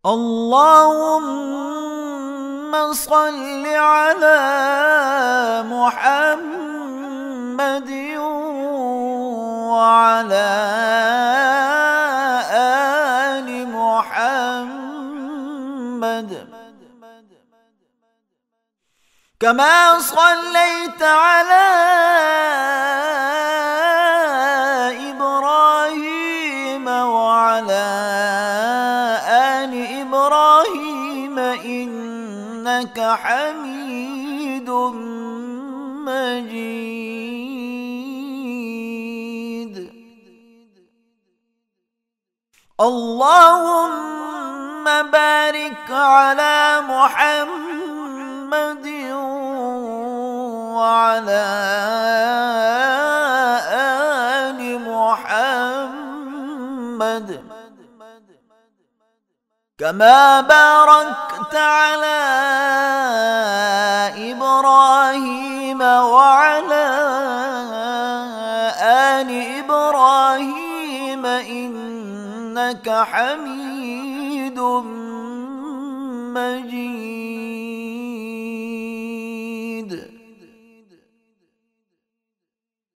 اللهم صل على محمد وعلى آل محمد كما صليت على إبراهيم وعلى آل إبراهيم إنك حميد مجيد. اللهم بارك على محمد وعلى آل محمد كما باركت على إبراهيم وعلى آل إبراهيم إنك حميد مجيد.